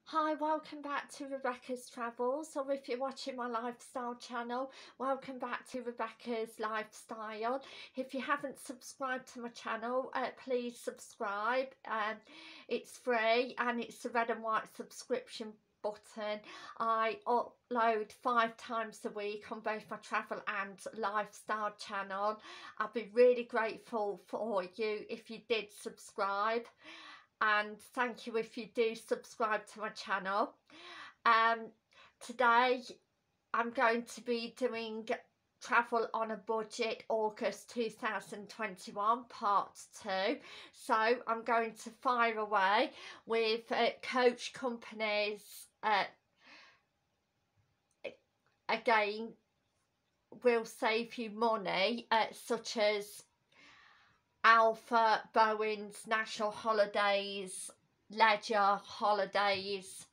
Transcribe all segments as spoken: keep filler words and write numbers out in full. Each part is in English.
Hi, welcome back to Rebecca's Travels, or if you're watching my lifestyle channel, welcome back to Rebecca's Lifestyle. If you haven't subscribed to my channel, uh, please subscribe. Um, it's free and it's the red and white subscription button. I upload five times a week on both my travel and lifestyle channel. I'd be really grateful for you if you did subscribe, and thank you if you do subscribe to my channel. Um, today I'm going to be doing Travel on a Budget August two thousand twenty-one part two. So I'm going to fire away with uh, coach companies. Uh, again, will save you money, uh, such as Alpha, Bowen's, National Holidays, Leisure Holidays.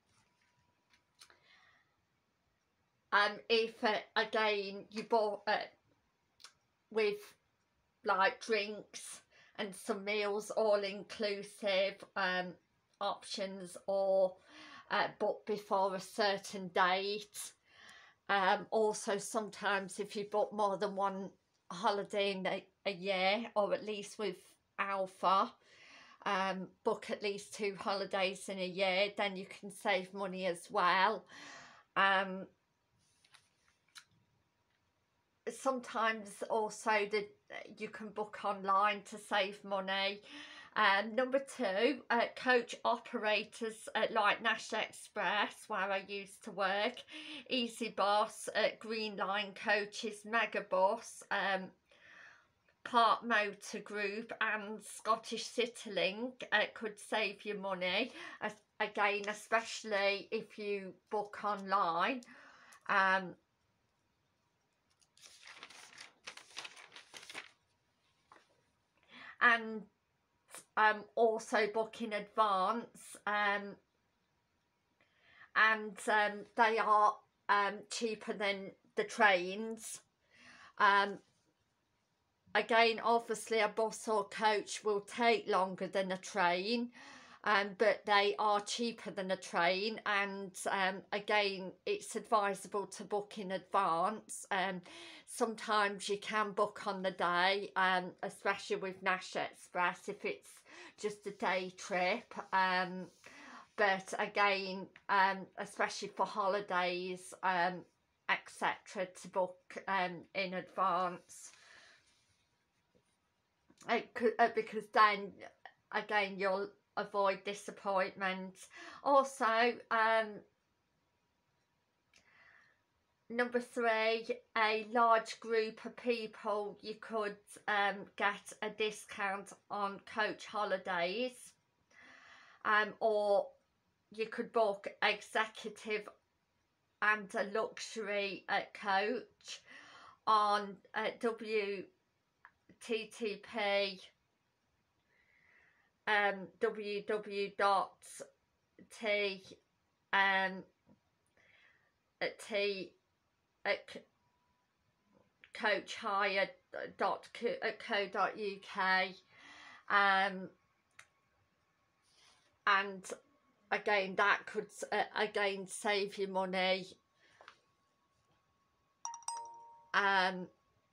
Um, if uh, again you bought uh, with like drinks and some meals, all inclusive um, options, or uh, book before a certain date. Um, also, sometimes if you book more than one holiday in a, a year, or at least with Alpha, um, book at least two holidays in a year, then you can save money as well. Um, sometimes also that you can book online to save money. Um, number two, uh, coach operators uh, like National Express, where I used to work, Easy Boss, uh, Green Line Coaches, Megabus, um, Park Motor Group and Scottish Citylink uh, could save you money, as, again, especially if you book online. Um, and um, also book in advance, um, and um, they are um, cheaper than the trains. Um, again, obviously a bus or coach will take longer than a train, um, but they are cheaper than a train, and um, again, it's advisable to book in advance. Um, sometimes you can book on the day, um, especially with National Express if it's just a day trip. Um, but again, um, especially for holidays, um, et cetera, to book um, in advance. It could, uh, because then again you'll avoid disappointment. Also, um, number three, a large group of people, you could um, get a discount on coach holidays, um, or you could book executive and a luxury uh, coach on uh, W T T P, um, w w w dot t um, t coach hire dot co dot uk, um, and again that could uh, again save you money. Um,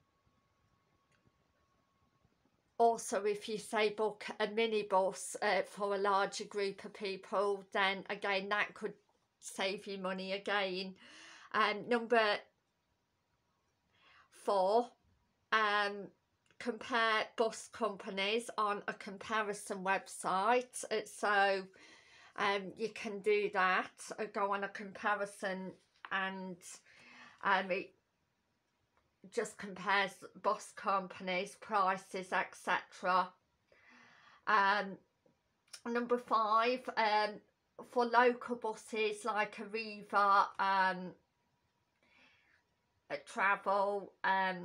also, if you say book a minibus uh, for a larger group of people, then again that could save you money again. Um, number four, um, compare bus companies on a comparison website. So um, you can do that, uh, go on a comparison, and um, it just compares bus companies, prices, et cetera. Um, number five, um, for local buses like Arriva, um, Travel, um,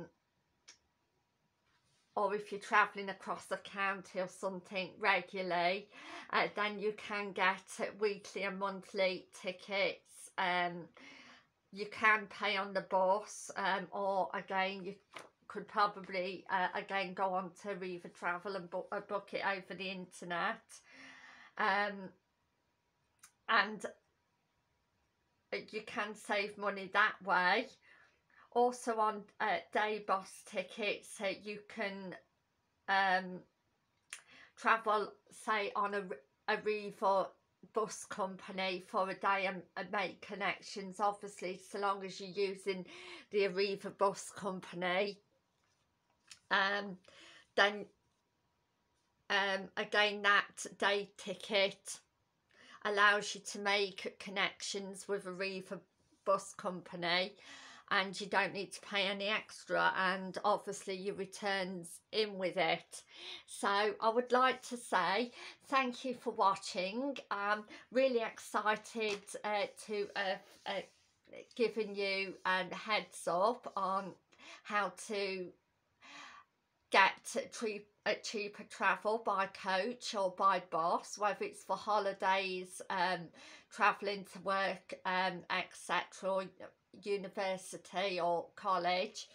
or if you're travelling across the county or something regularly, uh, then you can get weekly and monthly tickets. Um, you can pay on the bus, um, or again you could probably uh, again go on to Arriva Travel and book, uh, book it over the internet. Um, and you can save money that way. Also on uh, day bus tickets, uh, you can um, travel, say, on a, a Arriva bus company for a day and, and make connections, obviously, so long as you're using the Arriva bus company. Um, then um, again, that day ticket allows you to make connections with Arriva bus company, and you don't need to pay any extra, and obviously your returns in with it. So I would like to say thank you for watching. I'm really excited uh, to uh, uh, giving you a heads up on how to get cheap, uh, cheaper travel by coach or by bus, whether it's for holidays, um, travelling to work, um, et cetera, university or college.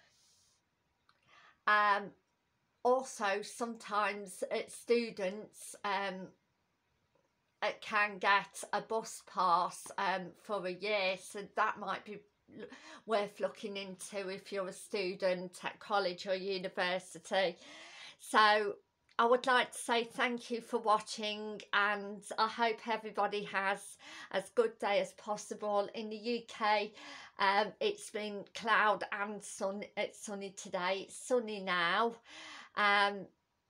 Um, also, sometimes uh, students um, uh, can get a bus pass um, for a year, so that might be worth looking into if you're a student at college or university. So I would like to say thank you for watching, and I hope everybody has as good day as possible. In the U K, um, it's been cloud and sun. It's sunny today. It's sunny now. Um,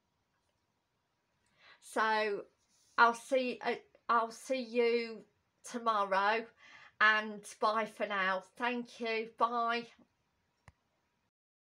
so I'll see. Uh, I'll see you tomorrow, and bye for now. Thank you. Bye.